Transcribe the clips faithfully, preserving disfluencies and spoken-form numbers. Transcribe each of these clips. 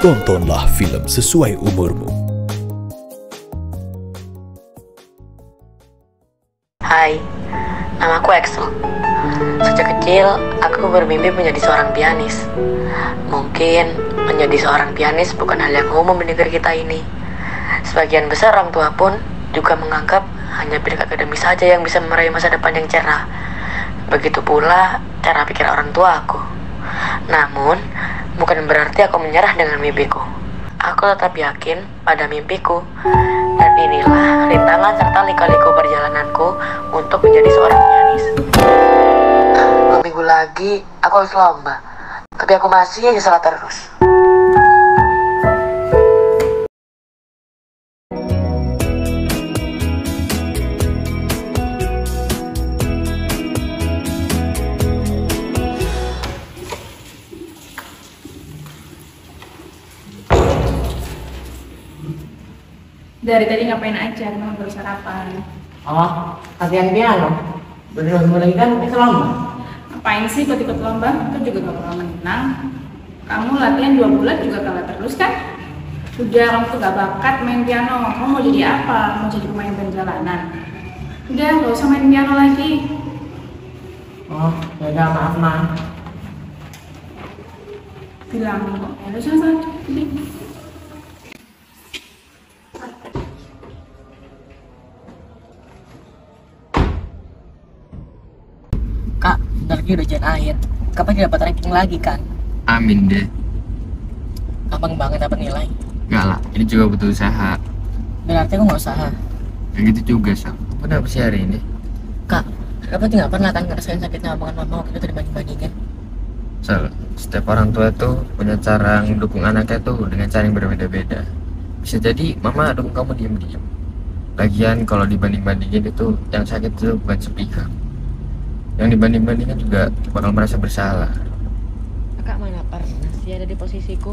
tontonlah film sesuai umurmu. Hai, namaku Axel. Sejak kecil, aku bermimpi menjadi seorang pianis. Mungkin menjadi seorang pianis bukan hal yang umum di negeri kita ini. Sebagian besar orang tua pun juga menganggap hanya bidik akademis saja yang bisa meraih masa depan yang cerah. Begitu pula cara pikir orang tua aku. Namun, bukan berarti aku menyerah dengan mimpiku. Aku tetap yakin pada mimpiku. Dan inilah rintangan serta lika-liku perjalananku untuk menjadi seorang pianis. Dua minggu lagi aku harus lomba, tapi aku masih aja salah terus. Dari tadi ngapain aja, emang baru sarapan. Oh, latihan piano. Bener mulai kan ikut lomba. Ngapain sih ikut-ikut lomba? Kan juga gak pernah menang. Kamu latihan dua bulan juga kalah terus kan? Udah, kamu tuh gak bakat main piano. Kamu mau jadi apa? Mau jadi pemain band jalanan? Udah, gak usah main piano lagi. Oh, yaudah maaf ma. Bilang kok, ya udah sana. Kak, bentar lagi udah ujian akhir. Kapan dapat ranking lagi kan? Amin deh. Gampang banget dapat nilai. Enggak lah, ini juga butuh usaha. Berarti aku nggak usaha. Kayak gitu juga, Sal. Kenapa sih hari ini? Kak, kenapa nggak pernah kan ngerasain sakitnya omongan mama waktu itu dibanding-bandingin? Sal, setiap orang tua tuh punya cara mendukung anaknya tuh dengan cara yang berbeda-beda. Bisa jadi mama dukung kamu diam-diam. Lagian kalau dibanding-bandingin itu yang sakit itu bukan sepihak. Yang dibanding-bandingkan juga bakal merasa bersalah. Kakak mana pernah sih ada di posisiku?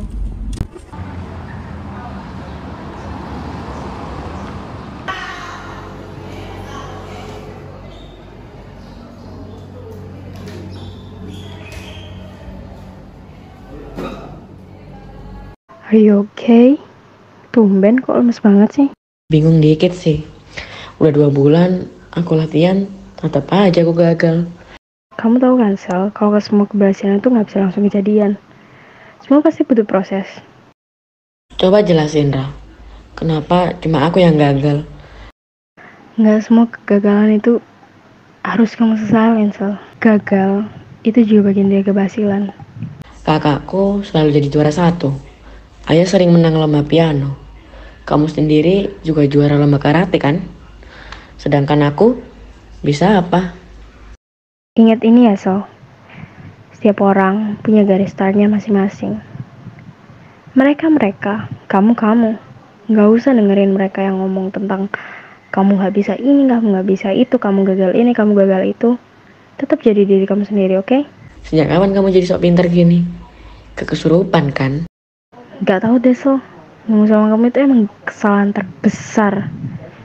Are you okay? Tumben kok lemes banget sih? Bingung dikit sih. Udah dua bulan aku latihan, tetap aja aku gagal. Kamu tahu kan, Sel, kalau semua keberhasilan itu nggak bisa langsung kejadian. Semua pasti butuh proses. Coba jelasin, Ra. Kenapa cuma aku yang gagal? Nggak semua kegagalan itu harus kamu sesalin, Sel. Gagal itu juga bagian dari keberhasilan. Kakakku selalu jadi juara satu. Ayah sering menang lomba piano. Kamu sendiri juga juara lomba karate kan? Sedangkan aku bisa apa? Ingat ini ya, Sel. Setiap orang punya garis startnya masing-masing. Mereka-mereka, kamu-kamu. Nggak usah dengerin mereka yang ngomong tentang kamu nggak bisa ini, kamu nggak bisa itu, kamu gagal ini, kamu gagal itu. Tetap jadi diri kamu sendiri, oke? Okay? Sejak kapan kamu jadi sok pintar gini? Kekesurupan kan? Nggak tahu deh, Sel. Ngomong sama kamu itu emang kesalahan terbesar.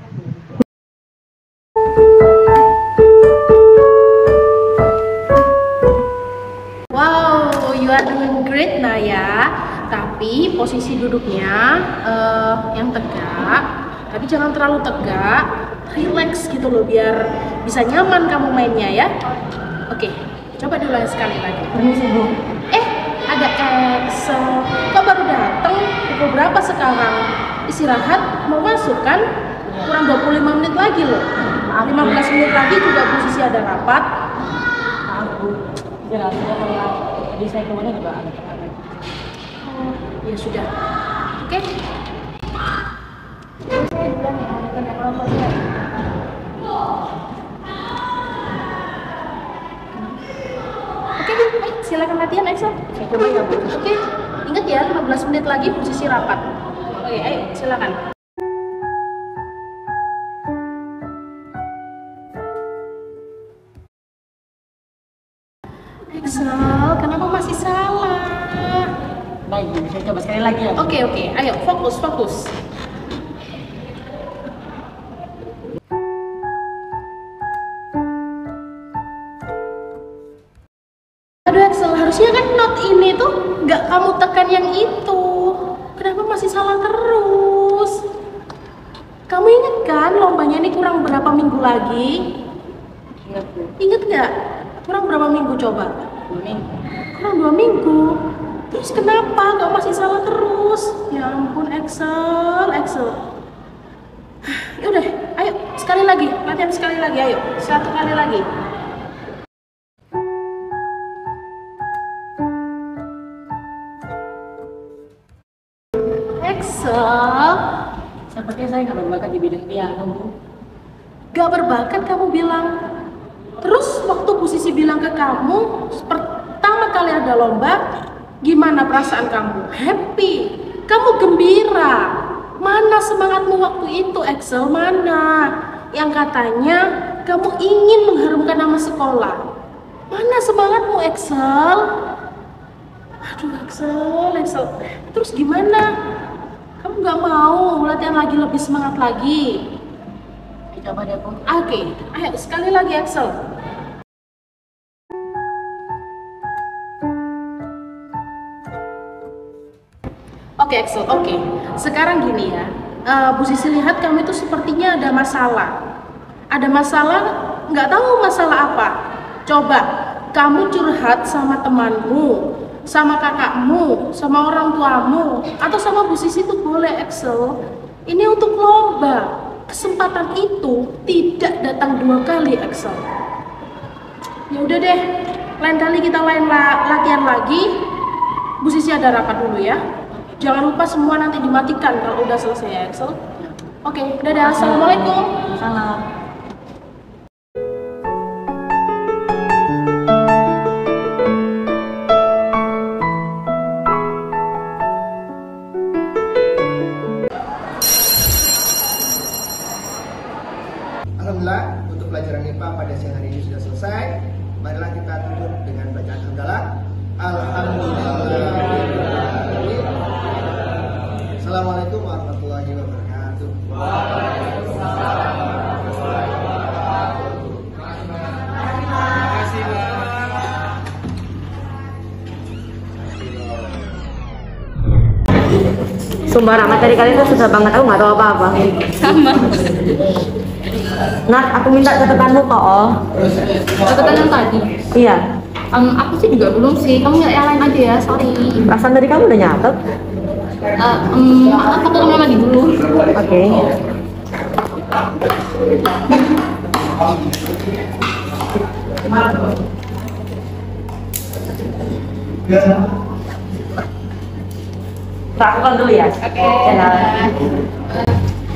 Wow, you are doing great Naya. Tapi posisi duduknya uh, yang tegak, tapi jangan terlalu tegak, relax gitu loh biar bisa nyaman kamu mainnya ya. Oke, coba diulang sekali lagi. Permisi Bu. Eh, ada Excel. Kok baru datang? Pukul berapa sekarang? Istirahat? Mau masuk kan? Kurang dua puluh lima menit lagi loh. lima belas menit lagi juga posisi ada rapat. Aku jelasnya kalau tadi saya kemana juga ada tekanan. Oh, ya sudah. Oke. Saya duluan ya, bukan apa-apa ya. Oke, baik, silakan latihan Excel. Saya coba ya Bu. Oke, ingat ya lima belas menit lagi posisi rapat. Oke, ayo silakan. Excel, kenapa masih salah? Baik, saya coba sekali lagi ya. Oke, oke, ayo fokus, fokus. Aduh Excel, harusnya kan note ini tuh nggak kamu tekan yang itu. kenapa masih salah terus? Kamu inget kan lombanya ini kurang berapa minggu lagi? Ingat Bu. Ingat nggak? Kurang berapa minggu coba? Dua minggu. Kurang dua minggu. Terus kenapa kau masih salah terus? Ya ampun Excel, Excel. Yaudah, ayo sekali lagi, latihan sekali lagi, ayo satu kali lagi. Excel, Sepertinya saya nggak berbakat di bidang piano, Bu. gak berbakat kamu bilang. Terus waktu Bu Sisi bilang ke kamu, pertama kali ada lomba, gimana perasaan kamu? Happy, kamu gembira. Mana semangatmu waktu itu, Excel? Mana? Yang katanya kamu ingin mengharumkan nama sekolah. Mana semangatmu, Excel? Aduh, Excel, Excel. Terus gimana? Kamu gak mau latihan lagi lebih semangat lagi? Coba deh, Bu. Oke, ayo sekali lagi, Excel. Oke, Excel, oke. Sekarang gini ya, eh, Bu Sisi lihat kamu itu sepertinya ada masalah. Ada masalah, nggak tahu masalah apa. Coba kamu curhat sama temanmu, sama kakakmu, sama orang tuamu, atau sama Bu Sisi itu boleh, Excel. Ini untuk lomba. Kesempatan itu tidak datang dua kali, Excel. Ya udah deh, lain kali kita lain la latihan lagi. Bu Sisi ada rapat dulu ya. Jangan lupa semua nanti dimatikan kalau udah selesai ya, Excel. Oke, dadah. Assalamualaikum. Salam. Alhamdulillah, untuk pelajaran I P A pada siang hari ini sudah selesai. Marilah kita tutup dengan bacaan hamdalah. Alhamdulillah. Assalamualaikum warahmatullahi wabarakatuh. Sumpah materi kalian tuh susah banget, aku nggak tahu apa-apa. Sama. Nat, aku minta catatanmu kok. Oh. Catatan yang tadi. Iya. Um, aku sih juga belum sih. Kamu yang lain aja ya, sorry. Perasaan dari kamu udah nyatet? Uh, um, maaf, aku kamar mandi dulu. Oke. Lakukan dulu ya. Oke. Okay.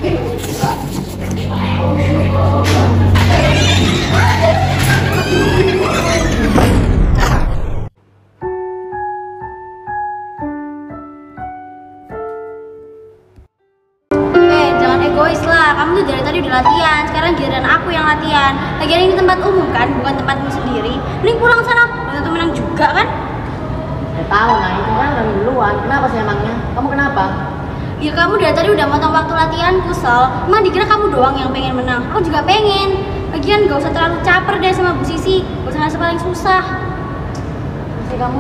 Egois lah, kamu tuh dari tadi udah latihan, sekarang giliran aku yang latihan. Lagian ini tempat umum kan, bukan tempatmu sendiri. Mending pulang sana, belum tentu menang juga kan? Ya tahu, nah itu kan lebih duluan. Kenapa sih emangnya? Kamu kenapa? Ya kamu dari tadi udah motong waktu latihan, kusel. Emang dikira kamu doang yang pengen menang? Aku juga pengen. Lagian gak usah terlalu caper deh sama Bu Sisi, gak usah ngasih paling susah. Sisi kamu.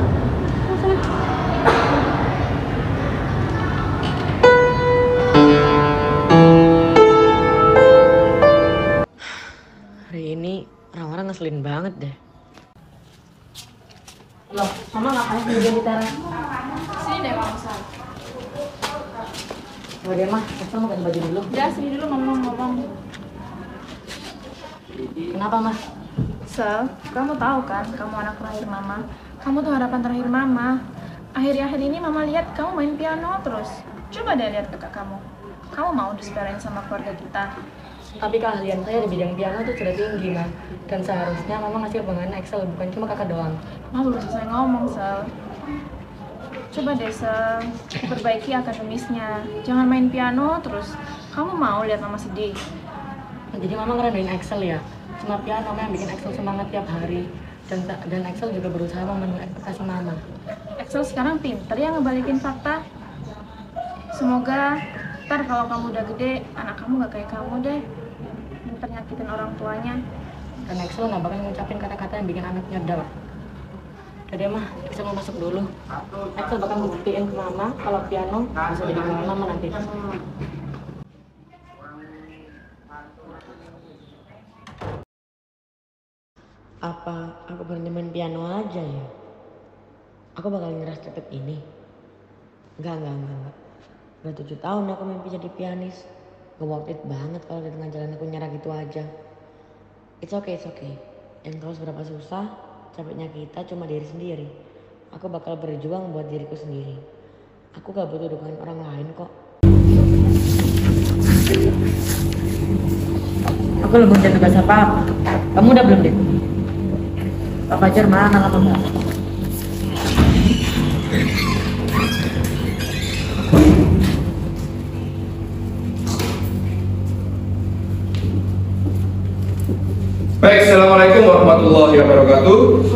Hari ini orang-orang ngeselin banget deh. Loh, Mama ngapain sendirian di teras? Sini deh, Mama. Coba deh, Mah. Kita mau ganti baju dulu. Ya, sini dulu Mama ngomong. Kenapa, Mas? Sel, kamu tahu kan, kamu anak terakhir Mama. Kamu tuh harapan terakhir Mama. Akhir-akhir ini Mama lihat kamu main piano terus. Coba deh lihat kakak kamu. Kamu mau disepelein sama keluarga kita. Tapi keahlian saya di bidang piano tuh sudah tinggi, Mas. Dan seharusnya Mama ngasih kebanggaan Excel, bukan cuma kakak doang. Mama belum selesai ngomong, Sel. Coba deh, Sel, perbaiki akademisnya. Jangan main piano terus. Kamu mau lihat Mama sedih? Jadi Mama ngerendahin Excel ya? Cuma piano yang bikin Excel semangat tiap hari. Dan dan Excel juga berusaha memenuhi ekspektasi Mama. Excel sekarang pinter ya ngebalikin fakta. Semoga ntar kalau kamu udah gede, anak kamu gak kayak kamu deh. Pinter nyakitin orang tuanya. Dan Excel nggak bakal ngucapin kata-kata yang bikin anaknya down. Udah mah, kita mau masuk dulu. Axel bakal buktiin ke mama kalau piano bisa jadi milik mama nanti. Apa aku berhenti main piano aja ya? Aku bakal ngeras cepet ini. Enggak, enggak, enggak, enggak. Udah tujuh tahun aku mimpi jadi pianis. Gak worth it banget kalau di tengah jalan aku nyerah gitu aja. It's okay, it's okay. Yang tahu seberapa susah, capeknya kita cuma diri sendiri. Aku bakal berjuang buat diriku sendiri. Aku gak butuh dukungan orang lain kok. Aku belum ngerjain tugas apa-apa. Kamu udah belum, Dek? Pak Fajar mana kamu enggak? Baik, assalamualaikum warahmatullahi wabarakatuh.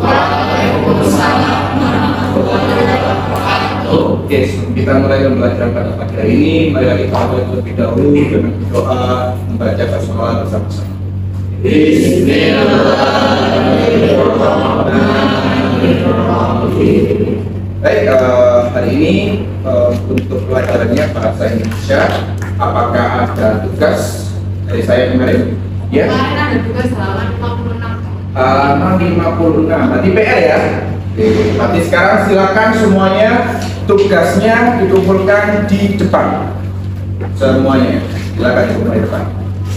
Oke, kita mulai pembelajaran pada pagi hari ini. Mari kita mulai terlebih dahulu dengan doa membaca basmalah bersama-sama. Bismillahirrahmanirrahim. Baik, uh, hari ini uh, untuk pelajarannya bahasa Indonesia. Apakah ada tugas dari saya kemarin? Ya. Kemarin ada tugas halaman lima puluh enam. Halaman lima puluh enam. Berarti P R ya. Oke. Berarti sekarang silakan semuanya tugasnya dikumpulkan di depan. Semuanya. Silakan dikumpulkan di depan.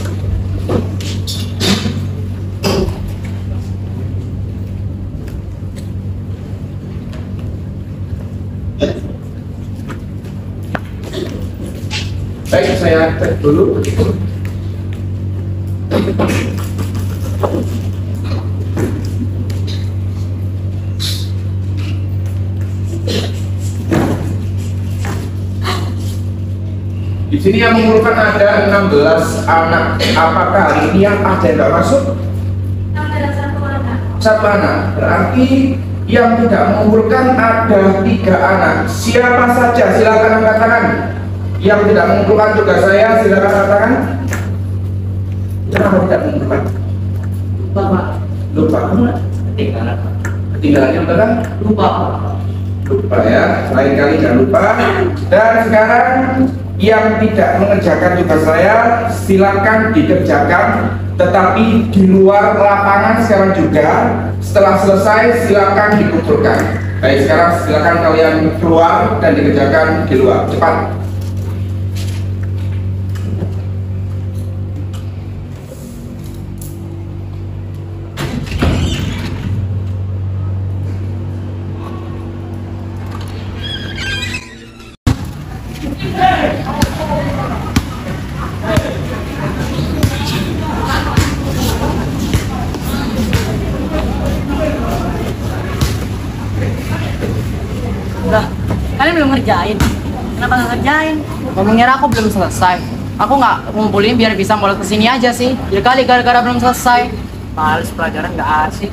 Baik, saya cek dulu. Di sini yang mengumpulkan ada enam belas anak. Apakah hari ini yang ada yang tidak masuk? Ada satu anak. Satu anak. Berarti yang tidak mengumpulkan ada tiga anak. Siapa saja? Silakan angkat tangan. Yang tidak mengumpulkan tugas saya, silakan angkat tangan. Kenapa tidak mengumpulkan? Lupa, Pak. Lupa. Ketinggalan. Ketinggalan yang benar? Lupa, Pak. Lupa ya. Lain kali jangan lupa. Dan sekarang yang tidak mengerjakan tugas saya, silakan dikerjakan. Tetapi di luar lapangan sekarang juga. Setelah selesai, silakan dikumpulkan. Baik, sekarang silakan kalian keluar dan dikerjakan di luar. Cepat. Udah, kalian belum ngerjain. Kenapa nggak ngerjain? Kamu ngira aku belum selesai. Aku nggak ngumpulin biar bisa bolos kesini aja sih. Ya kali gara-gara belum selesai. Males pelajaran nggak asik.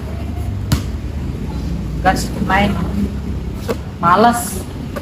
Gas main. Males.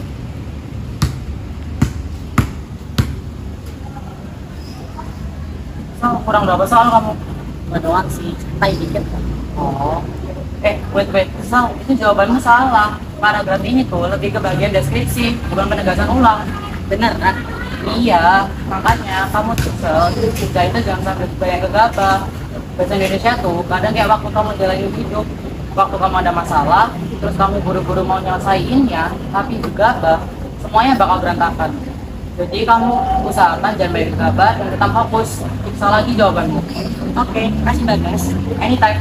Sal, kurang berapa soal kamu? Nggak doang sih, santai dikit. Oh. Eh, wait, wait. Sal, itu jawabanmu salah. Paragraf ini tuh lebih ke bagian deskripsi, bukan penegasan ulang. Bener kan? Iya, makanya kamu tuh Sel, kita itu jangan sampai bayang gegabah. Bahasa Indonesia tuh kadang kayak waktu kamu jalanin hidup, waktu kamu ada masalah, terus kamu buru-buru mau nyelesainnya, tapi gegabah, semuanya bakal berantakan. Jadi kamu usahakan jangan bayang gegabah dan tetap fokus. Periksa lagi jawabanmu. Oke, kasih Bagas. Anytime.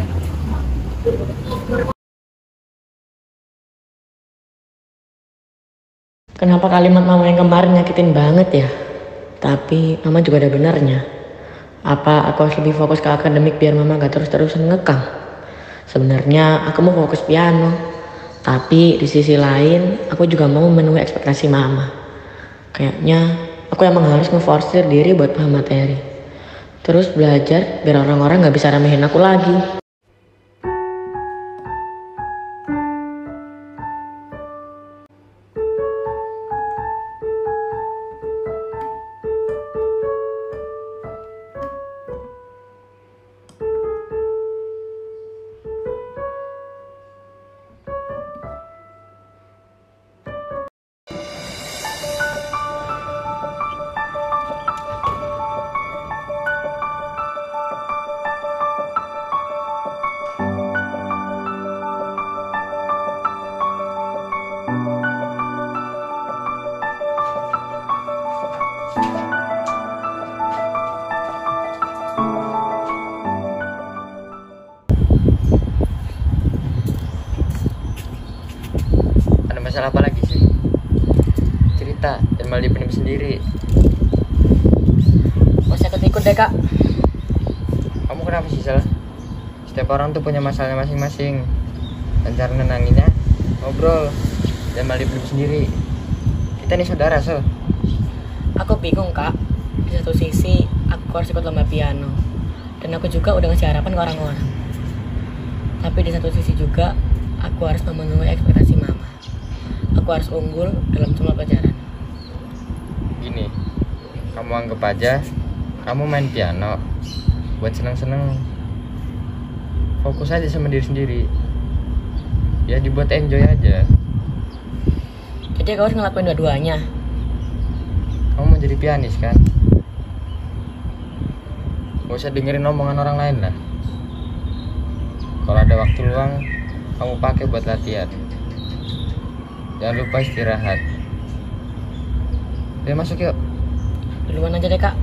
Kenapa kalimat mama yang kemarin nyakitin banget ya? Tapi mama juga ada benarnya. Apa aku harus lebih fokus ke akademik biar mama gak terus-terusan ngekang? Sebenarnya aku mau fokus piano. Tapi di sisi lain aku juga mau memenuhi ekspektasi mama. Kayaknya aku emang harus ngeforsir diri buat paham materi. Terus belajar biar orang-orang gak bisa remehin aku lagi. masalah apa lagi sih? Cerita dan malah dipendam sendiri. Masih ikut-ikut deh kak. Kamu kenapa sih Sal? Setiap orang tuh punya masalahnya masing-masing. Dan cara nenanginnya ngobrol dan malah dipendam sendiri. Kita nih saudara Sal. Aku bingung kak. Di satu sisi aku harus ikut lomba piano dan aku juga udah ngasih harapan ke orang-orang. Tapi di satu sisi juga aku harus memenuhi ekspektasi mama. Aku harus unggul dalam semua pelajaran. Gini, kamu anggap aja kamu main piano buat seneng-seneng. Fokus aja sama diri sendiri. Ya dibuat enjoy aja. Jadi kau harus ngelakuin dua-duanya. Kamu mau jadi pianis kan? Gak usah dengerin omongan orang lain lah. Kalau ada waktu luang, kamu pakai buat latihan. Jangan lupa istirahat. Udah masuk yuk. Duluan aja deh kak.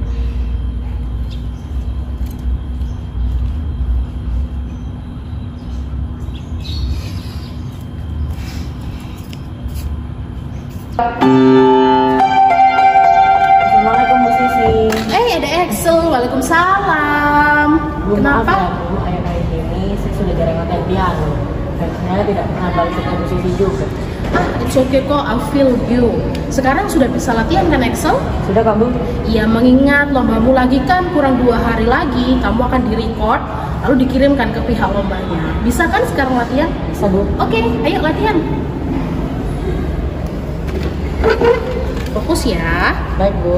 Assalamualaikum Bu Sisi. Eh ada Excel, waalaikumsalam. Bu, Kenapa? maaf ya, Bu, akhir-akhir ini saya sudah jarang latihan piano. Dan saya tidak pernah balik ke Bu Sisi juga. Ah, it's okay kok, I feel you. Sekarang sudah bisa latihan kan Excel? Sudah kak Bu? Iya, mengingat lombamu lagi kan kurang dua hari lagi, kamu akan di-record, lalu dikirimkan ke pihak lombanya. Bisa kan sekarang latihan? Bisa Bu. Oke, ayo latihan. Fokus ya. Baik Bu.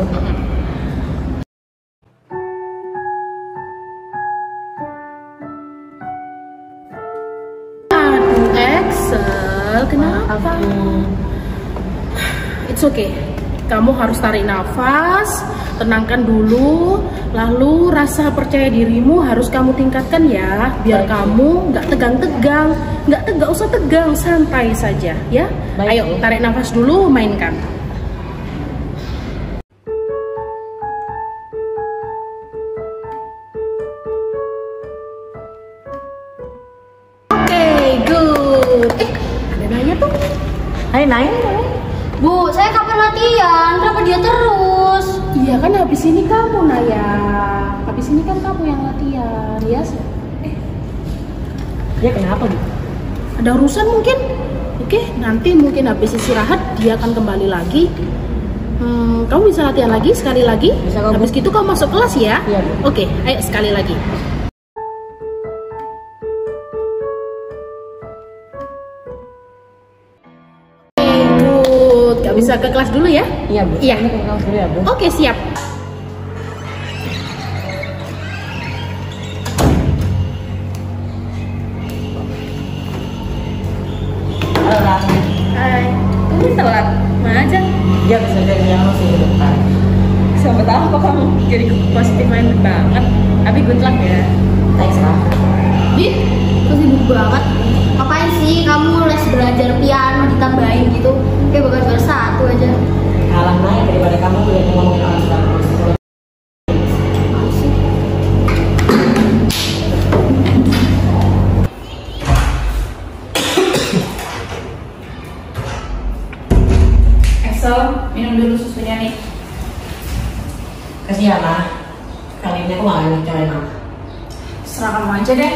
Aduh Excel, kenapa? It's okay. Kamu harus tarik nafas, tenangkan dulu, lalu rasa percaya dirimu harus kamu tingkatkan ya, biar Baik, kamu nggak tegang-tegang, nggak tegang, usah tegang, santai saja ya. Baik, Ayo Bu. tarik nafas dulu, mainkan. Oke, good. Eh, ada nanya tuh. Hai Nain. Bu, saya kapan latihan? Kenapa dia terus? Iya kan habis ini kamu Naya, habis ini kan kamu yang latihan ya. Eh, Dia kenapa Bu? ada urusan mungkin? Oke, nanti mungkin habis istirahat dia akan kembali lagi. Hmm, kamu bisa latihan lagi sekali lagi. Bisa, kok, Bu. Habis gitu kamu masuk kelas ya. Iya, Bu. Oke, ayo sekali lagi. Good, gak bisa ke kelas dulu ya? Iya Bu. Iya. Ini ke kelas dulu ya Bu. Oke, siap. Halo Kak. Hai, kamu telat? Mana aja? Dia bisa jadi yang masih di depan. Siapa tahu kok kamu jadi positif minded banget. Tapi good luck ya. Thanks Kak. Dit, kok sibuk banget? Ngapain sih kamu les belajar piano ditambahin gitu? Kayak baru satu aja. Kalah Nain daripada kamu udah ngomong kelas bagus. Excel, minum dulu susunya nih. Kasih ya Kak. Kali ini aku gak akan ngecewain Mama. Serah kamu aja deh.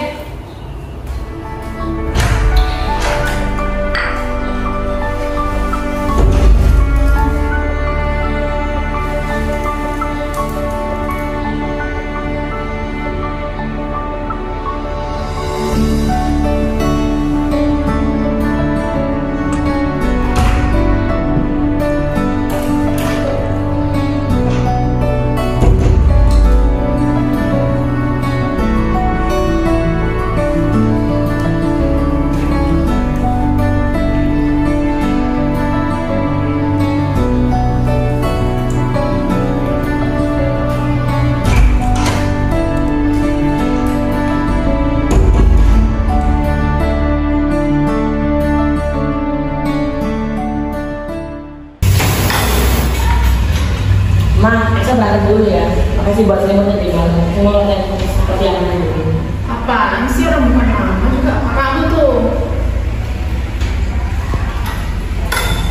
Ma, Eksa berangkat dulu ya. Makasih buat selimutnya di mana. Saya mau latihan seperti yang lain dulu. Apaan sih, orang bukan mama juga, kamu tuh.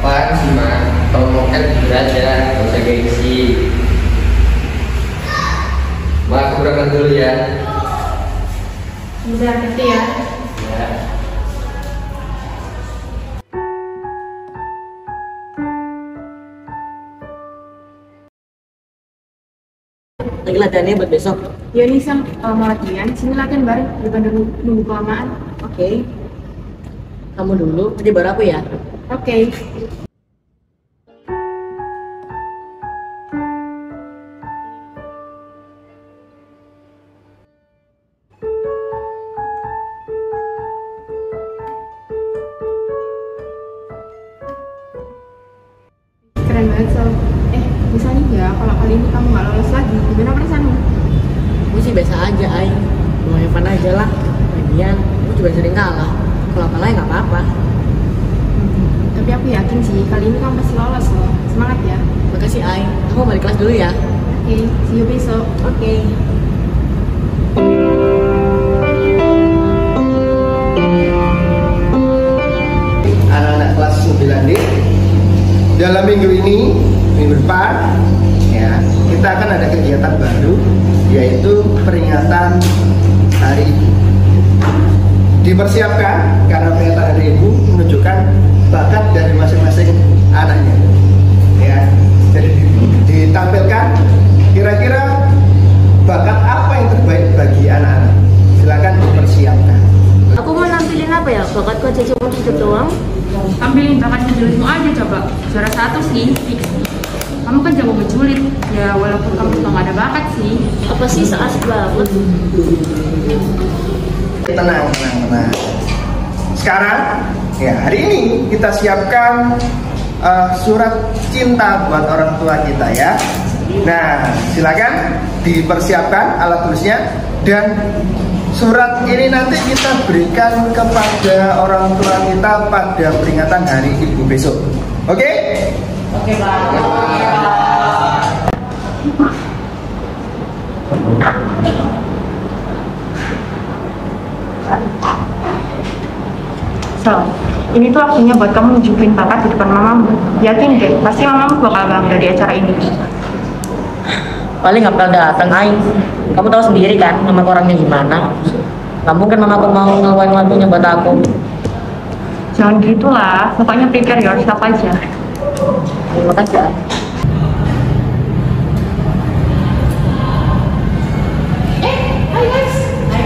Apaan sih, Ma? Kalau mau kan jujur aja, gak usah gengsi. Ma, aku berangkat dulu ya. Bisa hati ya. Ya. Lagi latihannya buat besok. Ya nih Sam, kalau mau latihan, sini latihan bareng daripada nunggu, nunggu kelamaan. Oke. Okay. Kamu dulu, nanti baru aku ya. Oke. Okay. Keren banget Sam. Eh, bisa nih ya kalau kali ini kamu nggak lolos lagi, gimana perasaanmu? Gue sih biasa aja, Ay. Mau yang fun aja lah. Lagian, gue juga sering kalah. Kalau kalah ya nggak apa-apa. Hmm, tapi aku yakin sih kali ini kamu pasti lolos loh. Semangat ya. Makasih, Ay. Aku mau balik kelas dulu ya. Oke, okay, see you besok. Oke. Okay. Anak-anak kelas sembilan D, dalam minggu ini, minggu depan, ya, kita akan ada kegiatan baru, yaitu peringatan Hari Ibu. Dipersiapkan karena peringatan Hari Ibu menunjukkan bakat dari masing-masing anaknya, ya. Jadi ditampilkan kira-kira bakat apa yang terbaik bagi anak-anak. Silakan dipersiapkan. Aku mau nampilin apa ya? Bakatku aja cuma hidup doang. Tampilin bakat menjulitmu aja coba. Juara satu sih, fix. Kamu kan jago menjulit. Ya walaupun kamu juga gak ada bakat sih. Apa sih seasik banget? Tenang, tenang, tenang. Sekarang, ya hari ini kita siapkan uh, surat cinta buat orang tua kita ya. Nah, silakan dipersiapkan alat tulisnya dan surat ini nanti kita berikan kepada orang tua kita pada peringatan Hari Ibu besok. Oke? Okay? Oke, okay, Pak. So, ini tuh waktunya buat kamu nunjukin bakat di depan mamamu. Yakin deh, pasti mamamu bakal bangga di acara ini. Paling nggak bakal datang, Ay. Kamu tahu sendiri kan, nama orangnya gimana. Nggak mungkin mamaku mau ngeluarin lagunya buat aku. Jangan gitulah, pokoknya prepare yourself aja. Terima kasih, Ay. Eh, hai guys.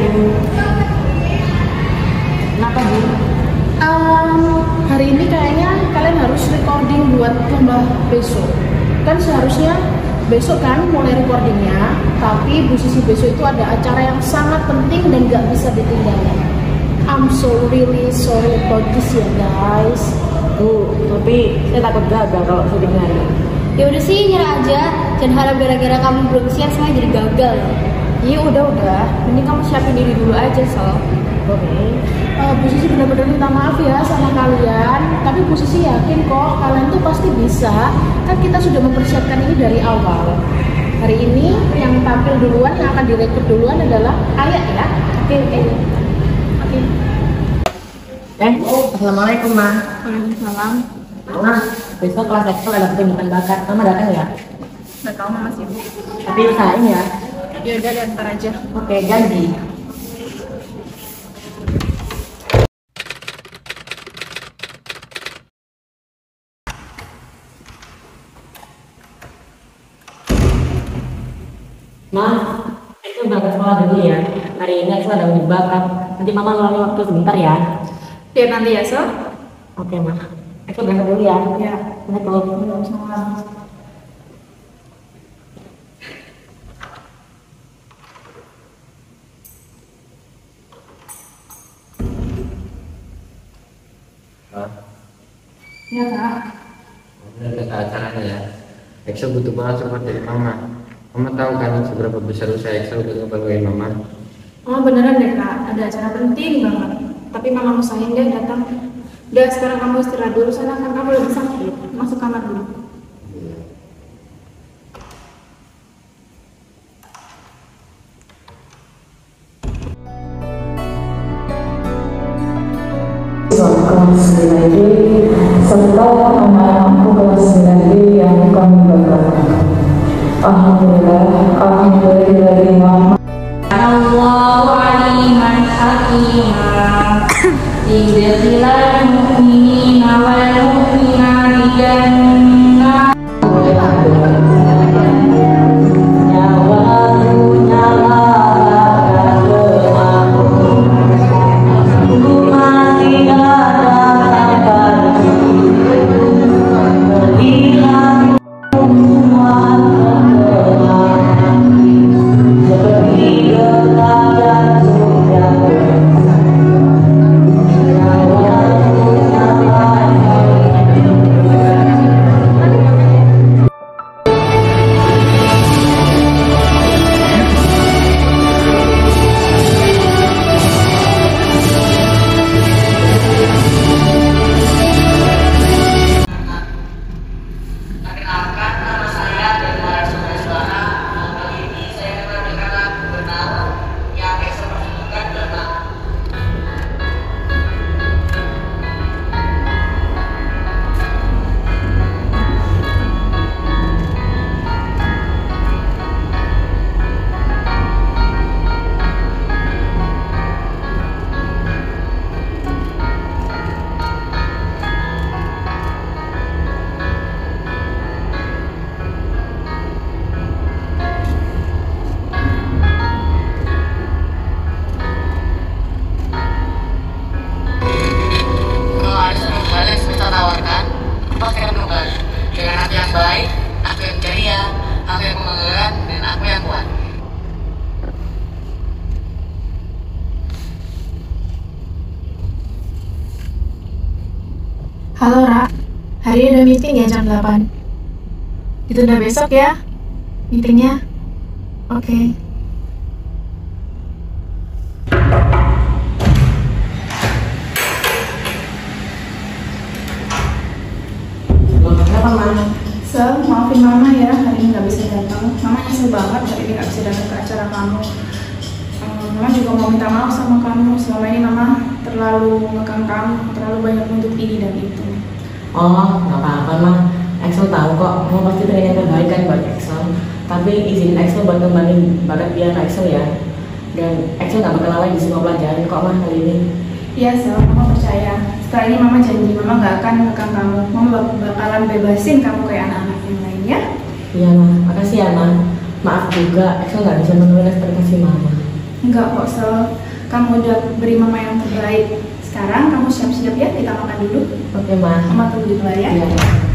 Kenapa, Bu? Um, hari ini kayaknya kalian harus recording buat lomba besok. Kan seharusnya besok kan mulai recordingnya, tapi Bu Sisi besok itu ada acara yang sangat penting dan gak bisa ditinggalkan. I'm so really sorry about this ya guys. Bu, tapi saya takut gagal kalau syuting hari. Ya udah sih, nyerah aja. Dan harap gara-gara kamu belum siap semuanya jadi gagal ya. Iya udah-udah, mending kamu siapin diri dulu aja Sol. Oke. Okay. Uh, Bu Sisi benar-benar minta maaf ya sama kalian. Tapi Bu Sisi yakin kok kalian tuh pasti bisa. Kan kita sudah mempersiapkan ini dari awal. Hari ini yang tampil duluan, yang akan direkrut duluan adalah Ayah ya. Oke, okay, oke. Okay. Oke. Okay. Eh, assalamualaikum, Ma. Waalaikumsalam. Ma, besok kelas ekskul ada penyembuhan bakat. Mama datang ya? Nggak tahu Mama sibuk. Tapi usahain ya. Ya udah, ntar aja. Oke, janji. Ma, itu berangkat sekolah dulu ya. Hari ini aku ada uji bakat. Nanti Mama luangin waktu sebentar ya. Lihat nanti ya, Sol. Oke, Ma. Aku berangkat dulu ya. Ya. Assalamualaikum. Ya, Kak. Udah ke acaranya ya. Excel butuh banget support dari Mama. Mama tahu kan seberapa besar usaha Excel buat ngebantuin Mama. Oh beneran deh Kak, ada acara penting banget. Tapi Mama usahain deh datang. Udah sekarang kamu istirahat dulu sana, kan kamu lagi sakit. Masuk kamar dulu. Kelas sembilan D, Seto nomor Alhamdulillah, alhamdulillah. Allahu aliman hakimah. Tidaklah mu'minina wal mu'minati jannah. Halo Ra, hari ini ada meeting ya jam delapan. Ditunda besok ya meetingnya. Oke. Okay. Kenapa, Mama? Sel, maafin Mama ya, hari ini nggak bisa datang. Mama nyesel banget hari ini nggak bisa datang ke acara kamu. Um, Mama juga mau minta maaf sama kamu. Selama ini Mama terlalu ngekang kamu, terlalu banyak untuk ini dan itu. Oh, nggak apa-apa, Mah. Axel tahu kok, mau pasti pengen yang terbaik kan buat Axel. Tapi izinin Axel buat kembali bakat dia ke Axel ya. Dan Axel nggak bakal lalai di semua pelajaran kok, Mah, kali ini. Iya, Sel, Mama percaya. Setelah ini Mama janji, Mama nggak akan ngekang kamu. Mama bakalan bebasin kamu kayak anak-anak yang lain ya. Iya, Mah. Makasih ya, Mah. Maaf juga, Axel nggak bisa memenuhi ekspektasi Mama. Enggak kok, Sel. Kamu udah beri Mama yang terbaik. Sekarang kamu siap-siap ya, kita makan dulu. Oke, Ma. Mama tunggu di luar ya. Iya.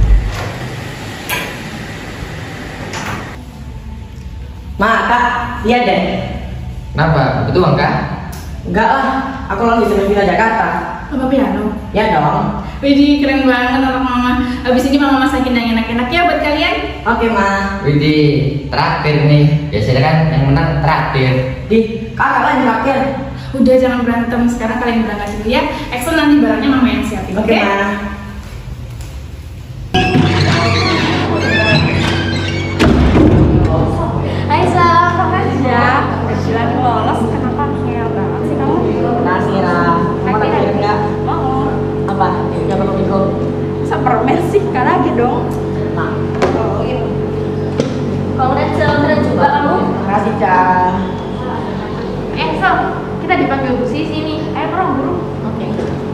Ma, Kak, lihat deh. Kenapa? Itu uang Kak? Enggak lah, aku lagi seneng Villa Jakarta. Apa piano? Ya dong. Widih, keren banget anak Mama. Abis ini Mama masakin yang enak-enak ya buat kalian. Oke, Ma. Widih, traktir nih. Biasanya kan yang menang traktir. Di, kakak lah yang traktir. Udah jangan berantem, sekarang kalian berangkat dulu ya. Axel nanti barangnya Mama yang siapin, oke? Oke, Ma. Hai Sel, apa aja? Gila lolos, kenapa ngeyel banget sih kamu? Makasih, Ra. Mau traktir enggak? Mau. Apa? Jangan lupa Miko. Sepermen sih, kan lagi dong. Ma. Oh, ini. Congrats Sel, keren juga kamu. Makasih, Cah. Eh Sel, kita dipanggil Bu Sisi nih. Ayo pulang buru. Oke.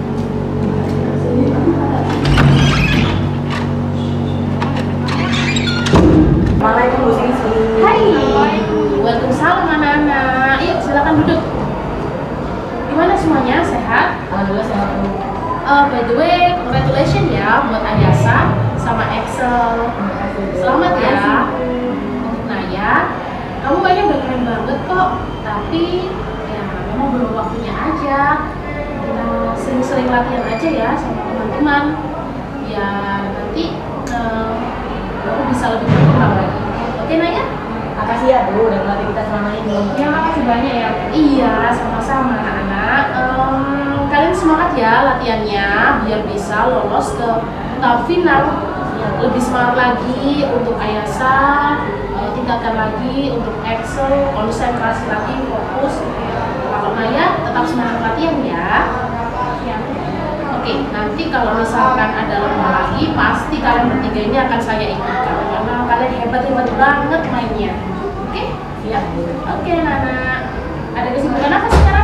Assalamualaikum Bu Sisi. Hai. Waalaikumsalam anak-anak. Yuk silakan duduk. Gimana semuanya? Sehat? Alhamdulillah sehat, Bu. Uh, by the way, congratulations ya buat Ayasa sama Axel. Selamat ya. Untuk Naya, kamu kayaknya udah keren banget kok. Tapi ya memang belum waktunya aja. Uh, sering-sering latihan aja ya sama teman-teman. Ya nanti uh, kamu bisa lebih berkembang lagi. Oke Naya? Makasih ya Bu udah melatih kita selama ini. Ya makasih banyak ya. Iya, sama-sama anak-anak. Um, kalian semangat ya latihannya biar bisa lolos ke tahap final. Ya, lebih semangat lagi untuk Ayasa, uh, tingkatkan lagi untuk Axel, konsentrasi lagi, fokus. Kalau Naya tetap semangat latihan ya. Ya. Oke, nanti kalau misalkan ada lomba lagi, pasti kalian bertiga ini akan saya ikutkan karena kalian hebat-hebat banget mainnya. Oke? Ya. Oke, Nana. Ada kesibukan apa sekarang?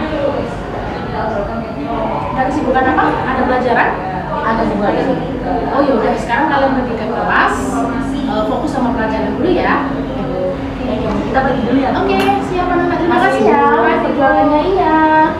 Ada kesibukan apa? Ada pelajaran? Ada juga. Oh yaudah, sekarang kalian pergi ke kelas, uh, fokus sama pelajaran dulu ya. Oke, kita pergi dulu ya. Oke, siap anak-anak. Terima kasih ya. Perjuangannya iya.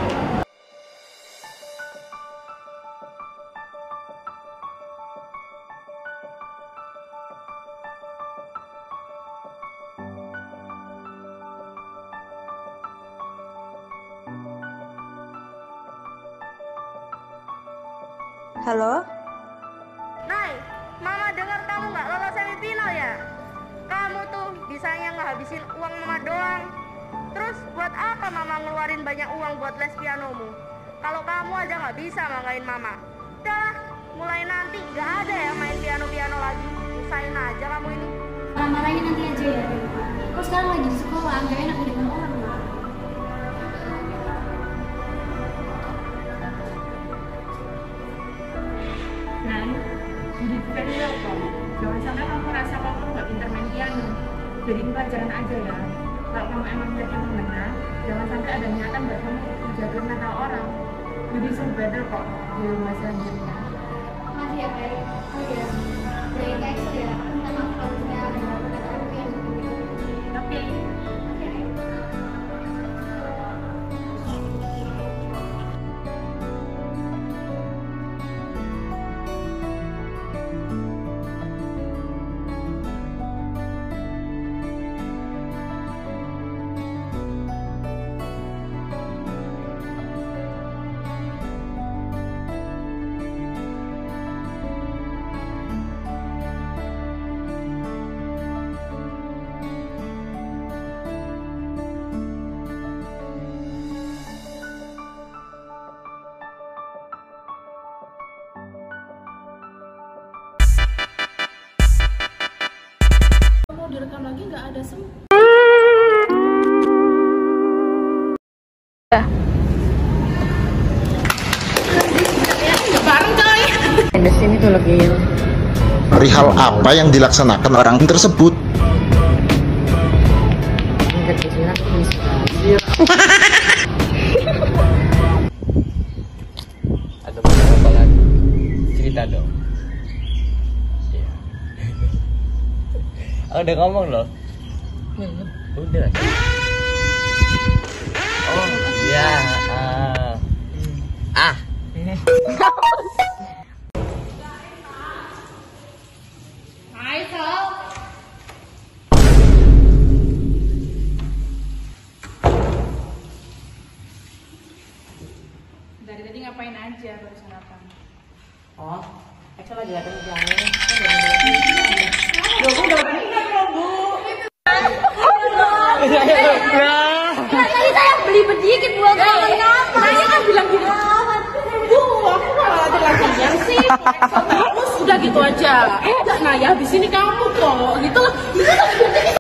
Halo? Nay, Mama dengar kamu nggak lolos semifinal ya? Kamu tuh bisanya ngehabisin uang Mama doang. Terus buat apa Mama ngeluarin banyak uang buat les pianomu? Kalau kamu aja nggak bisa manggain Mama. Udah, mulai nanti nggak ada ya main piano-piano lagi. Usahain aja kamu ini. Marah-marahin nanti aja ya. Kok sekarang lagi di sekolah, nggak enak dengan orang. Jangan sampai kamu merasa kamu nggak pintar main piano. Jadiin pelajaran aja ya. Kalau kamu emang niat yang benar, jangan sampai ada niatan buat kamu menjaga mental orang. Jadi so better kok di rumah selanjutnya. Makasih ya, Pak. Oh iya, dari K X ya. Minta maaf kalau misalnya ada kata-kata yang Oke. Mau direkam lagi nggak ada sem? Bareng coy. Di sini tuh lagi. Perihal apa yang dilaksanakan orang tersebut? Ada apa lagi? Cerita dong. Aku udah ngomong loh. Udah. Oh iya. Uh. Ah. Hai Sal. Dari tadi ngapain aja baru sarapan? Oh, Excel lagi ada kerjaannya. Loh, udah banyak loh, Bu. Tadi saya beli sedikit buat kamu. Saya kan bilang gitu. Bu, aku malah ada latihan sih. Terus udah gitu aja. Enggak, Naya, di sini kamu kok. Gitu loh.